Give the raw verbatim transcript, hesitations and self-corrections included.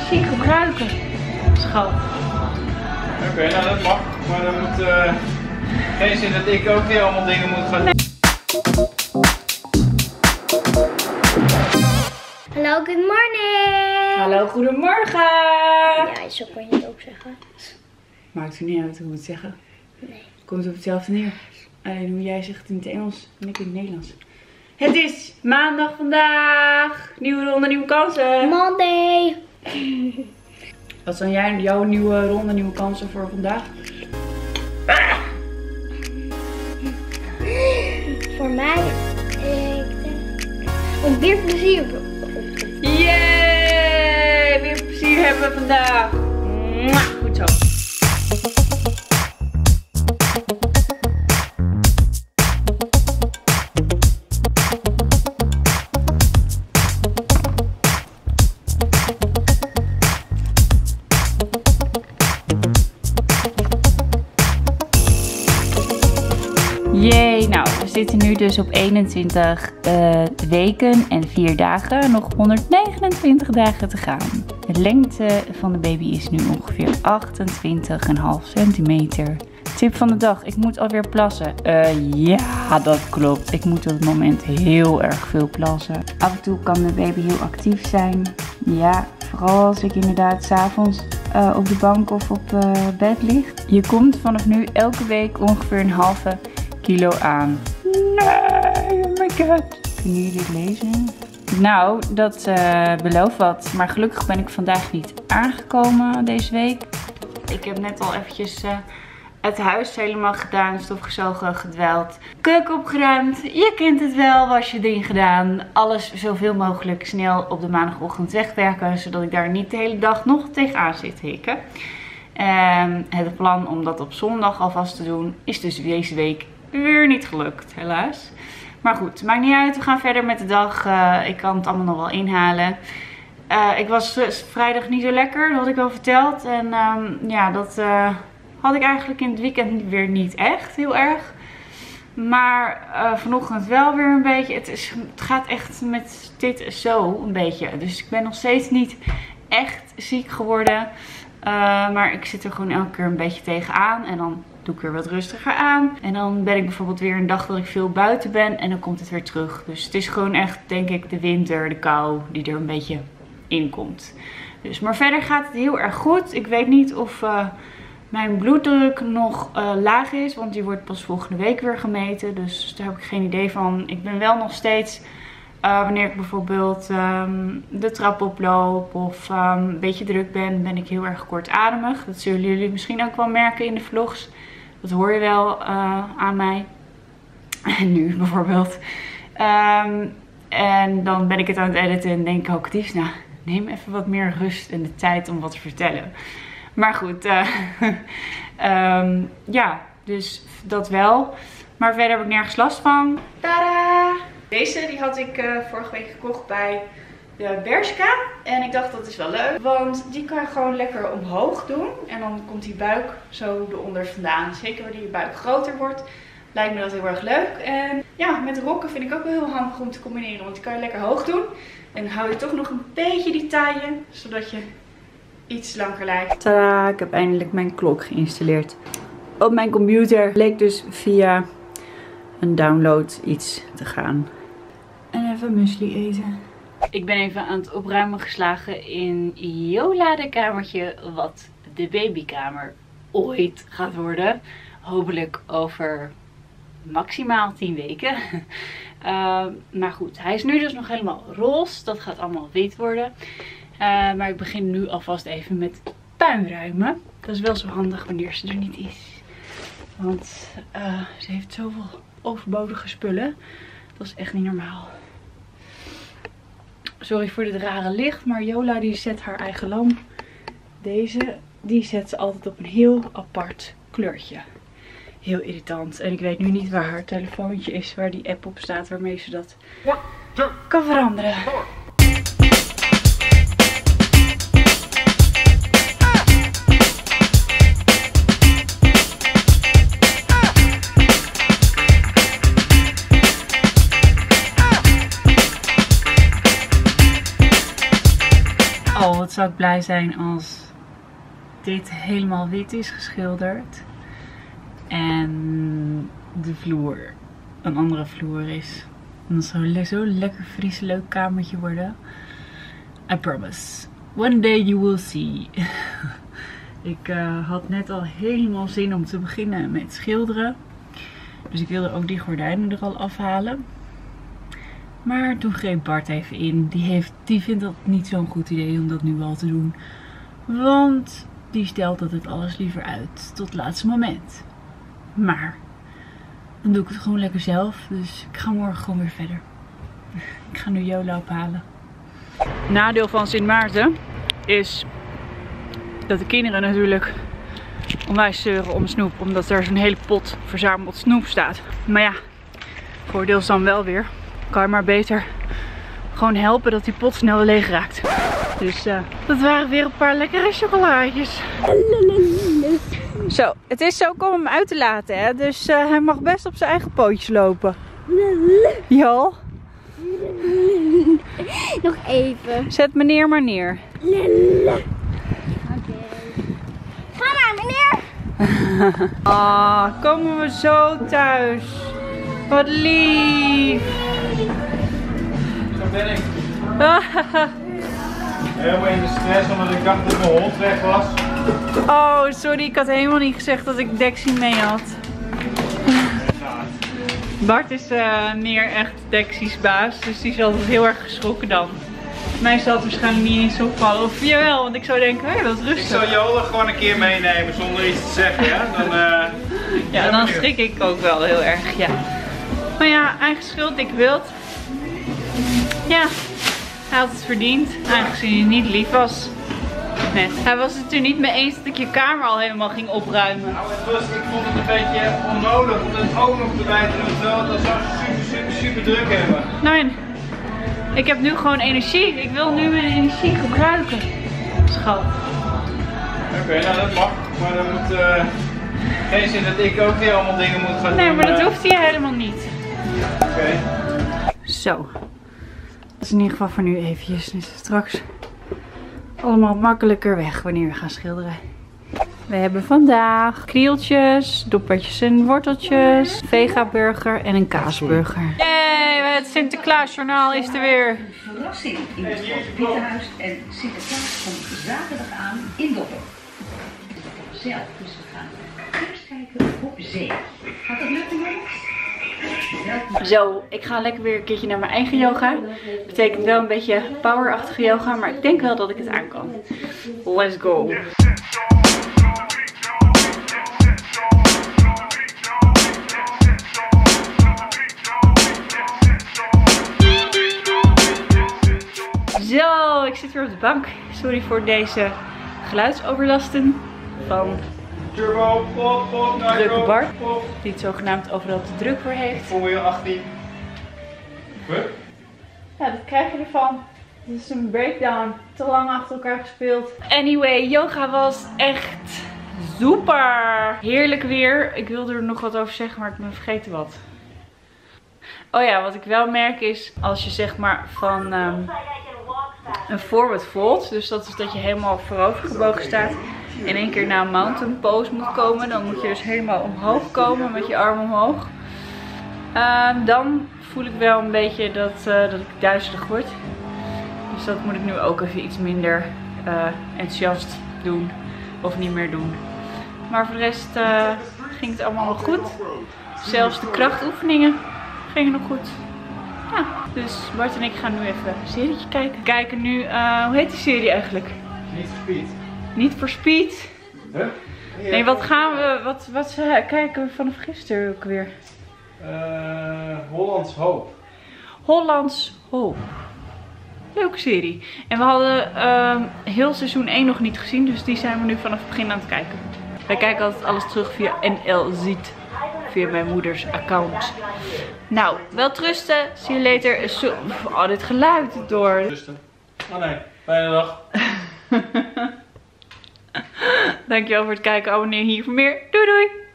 chic gebruiken, schat. Oké, okay, nou dat mag. Maar dan moet uh, geen zin dat ik ook weer allemaal dingen moet gaan doen. Hallo, good morning! Hallo, goedemorgen! Ja, zo kan je het ook zeggen. Maakt er niet uit hoe we het zeggen. Nee. Komt op hetzelfde neer. Alleen hoe jij zegt het in het Engels en ik in het Nederlands. Het is maandag vandaag. Nieuwe ronde, nieuwe kansen. Monday! Wat zijn jij, jouw nieuwe ronde, nieuwe kansen voor vandaag? Ah! Voor mij, ik denk, om weer plezier op te doen. Yay! Weer plezier hebben we vandaag. Mwah, goed zo. Jee, nou, we zitten nu dus op eenentwintig uh, weken en vier dagen. Nog honderdnegenentwintig dagen te gaan. De lengte van de baby is nu ongeveer achtentwintig komma vijf centimeter. Tip van de dag, ik moet alweer plassen. Uh, ja, dat klopt. Ik moet op het moment heel erg veel plassen. Af en toe kan de baby heel actief zijn. Ja, vooral als ik inderdaad 's avonds uh, op de bank of op uh, bed lig. Je komt vanaf nu elke week ongeveer een halve kilo aan. Nee, oh my god. Kunnen jullie dit lezen? Nou, dat uh, belooft wat. Maar gelukkig ben ik vandaag niet aangekomen deze week. Ik heb net al eventjes uh, het huis helemaal gedaan. Stofgezogen, gedweld. Keuken opgeruimd. Je kent het wel, wasje erin gedaan. Alles zoveel mogelijk snel op de maandagochtend wegwerken. Zodat ik daar niet de hele dag nog tegenaan zit te hikken. Um, het plan om dat op zondag alvast te doen is dus deze week weer niet gelukt, helaas. Maar goed, maakt niet uit. We gaan verder met de dag. Uh, ik kan het allemaal nog wel inhalen. Uh, ik was uh, vrijdag niet zo lekker, dat had ik al verteld. En um, ja, dat uh, had ik eigenlijk in het weekend weer niet echt heel erg. Maar uh, vanochtend wel weer een beetje. Het, is, het gaat echt met dit zo een beetje. Dus ik ben nog steeds niet echt ziek geworden. Uh, maar ik zit er gewoon elke keer een beetje tegenaan. En dan doe ik weer wat rustiger aan. En dan ben ik bijvoorbeeld weer een dag dat ik veel buiten ben. En dan komt het weer terug. Dus het is gewoon echt, denk ik, de winter, de kou die er een beetje in komt. Dus, maar verder gaat het heel erg goed. Ik weet niet of uh, mijn bloeddruk nog uh, laag is. Want die wordt pas volgende week weer gemeten. Dus daar heb ik geen idee van. Ik ben wel nog steeds... Uh, wanneer ik bijvoorbeeld um, de trap oploop of um, een beetje druk ben, ben ik heel erg kortademig. Dat zullen jullie misschien ook wel merken in de vlogs. Dat hoor je wel uh, aan mij. En nu bijvoorbeeld. Um, en dan ben ik het aan het editen en denk ik ook, Ties, nou, neem even wat meer rust en de tijd om wat te vertellen. Maar goed, uh, um, ja, dus dat wel. Maar verder heb ik nergens last van. Tadaa! Deze die had ik uh, vorige week gekocht bij de Bershka. En ik dacht dat is wel leuk. Want die kan je gewoon lekker omhoog doen. En dan komt die buik zo eronder vandaan. Zeker wanneer je buik groter wordt. Lijkt me dat heel erg leuk. En ja, met rokken vind ik ook wel heel handig om te combineren. Want die kan je lekker hoog doen. En hou je toch nog een beetje die taille. Zodat je iets langer lijkt. Tadaa, ik heb eindelijk mijn klok geïnstalleerd. Op mijn computer bleek dus via een download iets te gaan. En even muesli eten. Ik ben even aan het opruimen geslagen in Yola, de kamertje wat de babykamer ooit gaat worden. Hopelijk over maximaal tien weken. Uh, maar goed, hij is nu dus nog helemaal roze. Dat gaat allemaal wit worden. Uh, maar ik begin nu alvast even met puinruimen. Dat is wel zo handig wanneer ze er niet is. Want uh, ze heeft zoveel overbodige spullen. Dat is echt niet normaal. Sorry voor dit rare licht, maar Yola die zet haar eigen lamp. Deze, die zet ze altijd op een heel apart kleurtje. Heel irritant. En ik weet nu niet waar haar telefoontje is, waar die app op staat waarmee ze dat kan veranderen. Oh, wat zou ik blij zijn als dit helemaal wit is geschilderd. En de vloer een andere vloer is. En dat zou le zo lekker fris leuk kamertje worden. I promise. One day you will see. Ik uh, had net al helemaal zin om te beginnen met schilderen. Dus ik wilde ook die gordijnen er al afhalen. Maar toen greep Bart even in. Die, heeft, die vindt dat niet zo'n goed idee om dat nu al te doen. Want die stelt dat het alles liever uit tot het laatste moment. Maar dan doe ik het gewoon lekker zelf. Dus ik ga morgen gewoon weer verder. Ik ga nu Jola ophalen. Nadeel van Sint Maarten is dat de kinderen natuurlijk onwijs zeuren om snoep. Omdat er zo'n hele pot verzameld snoep staat. Maar ja, voordeel is dan wel weer. Kan je maar beter gewoon helpen dat die pot snel leeg raakt. Dus uh, dat waren weer een paar lekkere chocolaatjes. Zo, het is zo om hem uit te laten, hè. Dus uh, hij mag best op zijn eigen pootjes lopen. Ja. Nog even. Zet meneer maar neer. Oké. Ga maar, meneer. Ah, komen we zo thuis. Wat lief. Zo ben ik. Helemaal in de stress omdat ik dacht dat mijn hond weg was. Oh, sorry. Ik had helemaal niet gezegd dat ik Dexie mee had. Bart is uh, meer echt Dexie's baas. Dus die is altijd heel erg geschrokken dan. Mij zal het waarschijnlijk niet eens opvallen. Of jawel, want ik zou denken, hé, hey, dat is rustig. Ik zal Jola gewoon een keer meenemen zonder iets te zeggen, ja? Dan, uh, ja, dan schrik ik ook wel heel erg, ja. Maar ja, eigen schuld, ik wild. Ja, hij had het verdiend, aangezien hij niet lief was. Net. Hij was het er niet mee eens dat ik je kamer al helemaal ging opruimen. Nou, het was, ik vond het een beetje onnodig om het ook nog erbij te doen, terwijl dat zou super, super, super druk hebben. Nee, ik heb nu gewoon energie. Ik wil nu mijn energie gebruiken. Schat. Oké, okay, nou dat mag. Maar dan moet uh, geen zin dat ik ook weer allemaal dingen moet gaan nee, doen. Nee, maar dat uh... hoeft hij helemaal niet. Oké. Okay. Zo. Dat is in ieder geval voor nu eventjes. Dus straks allemaal makkelijker weg wanneer we gaan schilderen. We hebben vandaag krieltjes, doppertjes en worteltjes, vegaburger en een kaasburger. Yay, het Sinterklaasjournaal is er weer. Verrassing in het Pieterhuis en Sinterklaas komt zaterdag aan in Dopper. Zelf, dus we gaan eerst kijken op zee. Gaat dat lukken, jongens? Zo, ik ga lekker weer een keertje naar mijn eigen yoga. Betekent wel een beetje powerachtige yoga, maar ik denk wel dat ik het aan kan. Let's go! Zo, ik zit weer op de bank. Sorry voor deze geluidsoverlasten van Turbo, pop, pop, drukke Bart, die het zogenaamd overal te druk voor heeft. Formule achttien. Huh? Ja, dat krijg je ervan. Dit is een breakdown. Te lang achter elkaar gespeeld. Anyway, yoga was echt super. Heerlijk weer. Ik wilde er nog wat over zeggen, maar ik ben vergeten wat. Oh ja, wat ik wel merk is, als je zeg maar van um, een forward fold, dus dat is dat je helemaal voorover gebogen staat, in één keer naar een mountain pose moet komen. Dan moet je dus helemaal omhoog komen met je arm omhoog. Um, dan voel ik wel een beetje dat, uh, dat ik duizelig word. Dus dat moet ik nu ook even iets minder uh, enthousiast doen. Of niet meer doen. Maar voor de rest uh, ging het allemaal nog goed. Zelfs de krachtoefeningen gingen nog goed. Ja, dus Bart en ik gaan nu even een serietje kijken. We kijken nu, uh, hoe heet die serie eigenlijk? Niet voor Speed. Niet voor Speed. Huh? Nee, wat gaan we, wat, wat uh, kijken we vanaf gisteren ook weer? Uh, Hollands Hoop. Hollands Hoop. Leuke serie. En we hadden uh, heel seizoen één nog niet gezien, dus die zijn we nu vanaf het begin aan het kijken. Wij kijken altijd alles terug via N L Ziet. Via mijn moeders account. Nou, wel trusten. See you later. Zo, oh, dit geluid door. Trusten. Oh nee, fijne dag. Dankjewel voor het kijken. Abonneer hier voor meer. Doei doei.